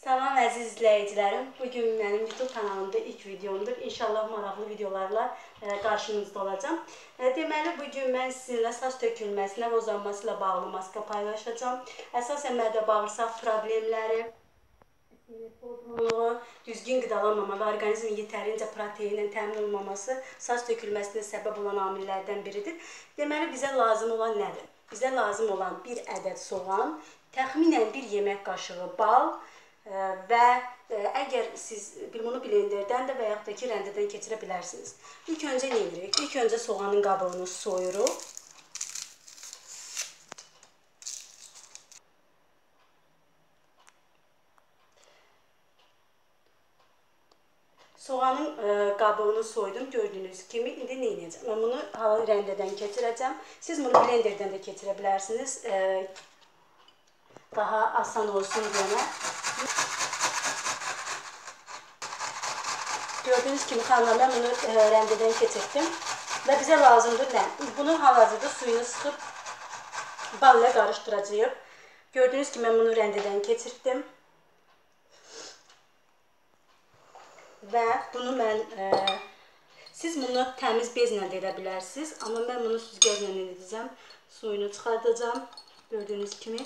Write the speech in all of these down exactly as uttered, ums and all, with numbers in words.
Salam əziz izləyicilərim. Bugün mənim YouTube kanalımda ilk videomdur. İnşallah maraqlı videolarla qarşınızda olacağım. Deməli, bugün mən sizinlə saç tökülməsinə və uzanması ilə bağlı maska paylaşacağım. Əsasən mədə-bağırsaq problemləri, sinir pozğunluğu, düzgün qidalanmama və orqanizmin yetərincə proteinlə təmin olmaması saç tökülməsinə səbəb olan amillərdən biridir. Deməli, bizə lazım olan nədir? Bizə lazım olan bir ədəd soğan, təxminən bir yemək qaşığı bal və əgər siz bunu blenderdən də və yaxud da ki, rəndədən keçirə bilərsiniz. İlk öncə nə edirik? İlk öncə soğanın qabığını soyuruq. Soğanın qabığını soydum, gördüyünüz kimi. İndi nə edəcəm? Mən bunu rəndədən keçirəcəm. Siz bunu blenderdən də keçirə bilərsiniz. Daha asan olsun deyənə. Gördüyünüz kimi xanımlar, mən bunu rəndədən keçirdim və bizə lazımdır nə? Bunu hal-hazırda suyunu sıxıb bal ilə qarışdıracağıq. Gördüyünüz kimi mən bunu rəndədən keçirdim və bunu mən, siz bunu təmiz bezlə də edə bilərsiniz, amma mən bunu süzgəclə edəcəm, suyunu çıxardacağım, gördüyünüz kimi.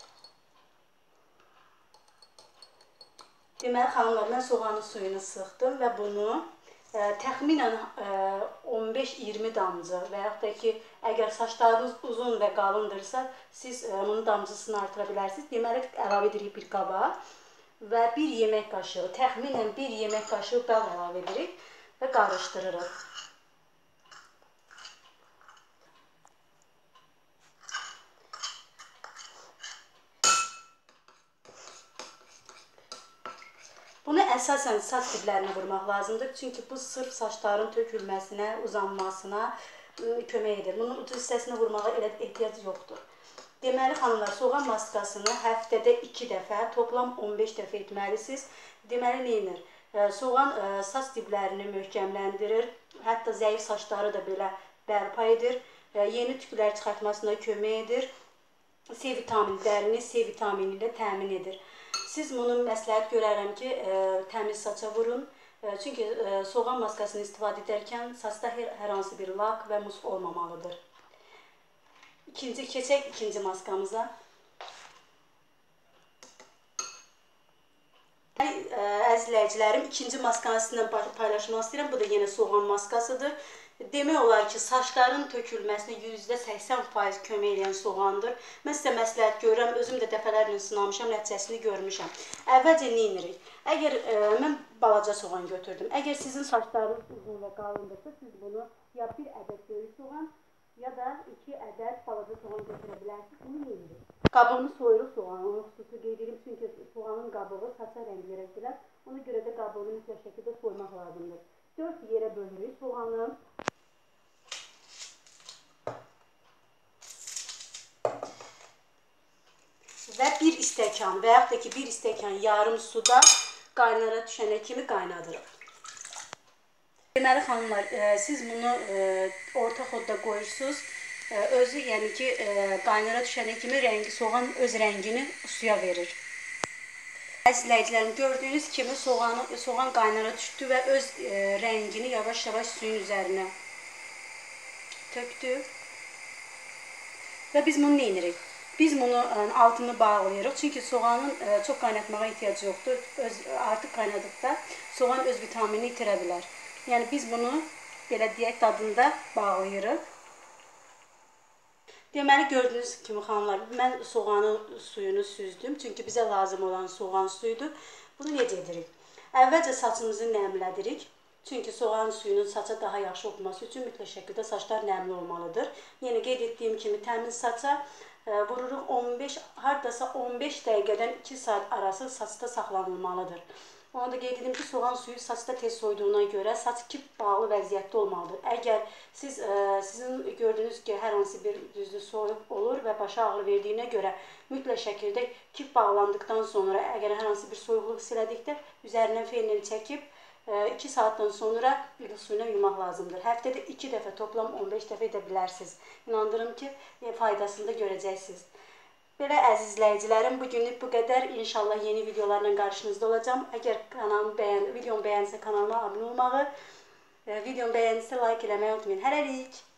Deməli, xanımlar, mən soğanın suyunu sıxdım və bunu təxminən on beş iyirmi damcı və yaxud da ki, əgər saçlarınız uzun və qalındırsa, siz onun damcısını artıra bilərsiniz. Deməli, əlavə edirik bir qaba və bir yemək qaşığı, təxminən bir yemək qaşığı bal əlavə edirik və qarışdırırıq. Bunu əsasən saç diblərinə vurmaq lazımdır. Çünki bu sırf saçların tökülməsinə, uzanmasına kömək edir. Bunun ucu hissəsini vurmağa elə ehtiyac yoxdur. Deməli, xanımlar, soğan maskasını həftədə iki dəfə, toplam on beş dəfə etməlisiniz. Deməli, nə edir? Soğan saç diblərini möhkəmləndirir. Hətta zəif saçları da belə bərpa edir. Yeni tüklər çıxartmasına kömək edir. C vitamini, dərini C vitamini ilə təmin edir. Siz bunu məsləhət görərəm ki, təmiz saça vurun. Çünki soğan maskasını istifadə edərkən saçda hər hansı bir lak və musk olmamalıdır. İkinci, keçək ikinci maskamıza. Əzizləyicilərim, ikinci maskanı sizinlə paylaşmaq istəyirəm. Bu da yenə soğan maskasıdır. Demək olar ki, saçların tökülməsinə yüzdə səksən faiz kömək edən soğandır. Mən sizə məsləhət görürəm, özüm də dəfələrlə sınamışam, nəticəsini görmüşəm. Əvvəlcə nə edirik? Əgər mən balaca soğan götürdüm. Əgər sizin saçlarınız uzun və qalındırsa, siz bunu ya bir ədəd böyük soğan, ya da iki ədəd balaca soğan götürə bilərsiniz. Bunu nə edirik? Qabığını soyuruq soğanı, onu xüsusi qeyd edim, çünki soğanın qabığı saça rəng verə bilər. Ona görə də qabığını mütləq şəkildə soymaq lazımdır. Dörd yerə bölürük soğanı. Və bir stəkan və yaxud da ki, bir stəkan yarım suda qaynara düşənə kimi qaynadırıq. Deməli, xanımlar, siz bunu orta xodda qoyursunuz. Özü, yəni ki, qaynara düşənə kimi rəngi, soğan öz rəngini suya verir. Əzizləyicilərim, gördüyünüz kimi soğan qaynara düşdü və öz rəngini yavaş-yavaş suyun üzərinə tökdü. Və biz bunu nə edirik? Biz bunu altını bağlayırıq. Çünki soğanın çox qaynatmağa ehtiyac yoxdur. Artıq qaynadıqda soğan öz vitaminini itirə bilər. Yəni, biz bunu belə deyək dadında bağlayırıq. Deməli, gördüyünüz kimi, xanımlar, mən soğanın suyunu süzdüm. Çünki bizə lazım olan soğan suyudur. Bunu necə edirik? Əvvəlcə saçımızı nəmlədirik. Çünki soğan suyunun saça daha yaxşı olması üçün mütləq şəkildə saçlar nəmli olmalıdır. Yenə qeyd etdiyim kimi, təmiz saça vururuq on beş, hardasa on beş dəqiqədən iki saat arası saçda saxlanılmalıdır. Onu da qeyd edim ki, soğan suyu saçda tez soyduğuna görə saç kip bağlı vəziyyətdə olmalıdır. Əgər siz, sizin gördüyünüz ki, hər hansı bir düzdür soyuq olur və başa ağrı verdiyinə görə mütləq şəkildə kip bağlandıqdan sonra, əgər hər hansı bir soyuqluq hiss elədikdə, üzərindən fenini çəkib iki saatdan sonra bir suyuna yumaq lazımdır. Həftədə iki dəfə, toplam on beş dəfə edə bilərsiniz. İnandırım ki, faydasını da görəcəksiniz. Belə əziz izləyicilərim, bugünlük bu qədər. İnşallah yeni videolarla qarşınızda olacağım. Əgər kanalımı bəyən, videomu bəyənsə kanalıma abunə olmağı, videomu bəyənsə like eləməyi unutmayın. Hələlik.